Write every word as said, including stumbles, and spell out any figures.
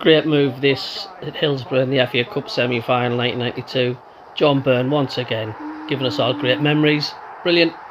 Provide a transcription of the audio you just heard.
Great move this at Hillsborough in the F A Cup semi-final nineteen ninety-two. John Byrne once again giving us all great memories. Brilliant.